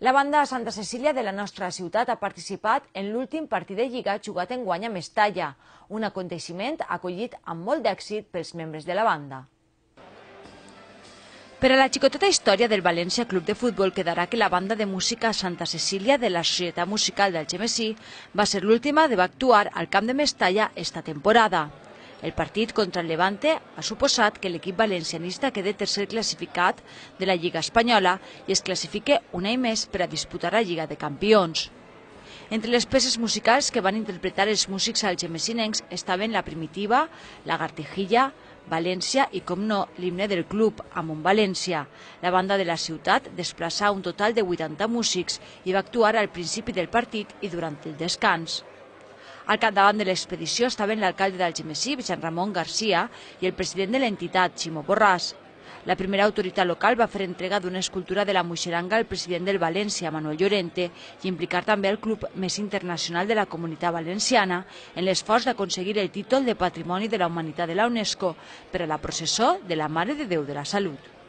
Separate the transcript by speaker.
Speaker 1: La banda Santa Cecília de la nostra ciutat ha participat en l'últim partit de Lliga jugat enguany a Mestalla, un aconteixement acollit amb molt d'èxit pels membres de la banda. Per a la xicoteta història del València Club de Futbol quedarà que la banda de música Santa Cecília de la Societat Musical d'Algemesí va ser l'última de va actuar al camp de Mestalla esta temporada. El partit contra el Levante ha suposat que l'equip valencianista quede tercer classificat de la Lliga Espanyola i es classifique un any més per a disputar la Lliga de Campions. Entre les peces musicals que van interpretar els músics algemesinencs estaven la Primitiva, la Lagartijilla, València i, com no, l'himne del club, Amunt València. La banda de la ciutat desplaçà un total de 80 músics i va actuar al principi del partit i durant el descans. Al capdavant de l'expedició estaven l'alcalde d'Algemesí, Vicent Ramon Garcia, i el president de l'entitat, Ximo Borràs. La primera autoritat local va fer entrega d'una escultura de la Muixeranga al president del València, Manuel Llorente, i implicar també el club més internacional de la Comunitat Valenciana en l'esforç d'aconseguir el títol de Patrimoni de la Humanitat de la UNESCO per a la processó de la Mare de Déu de la Salut.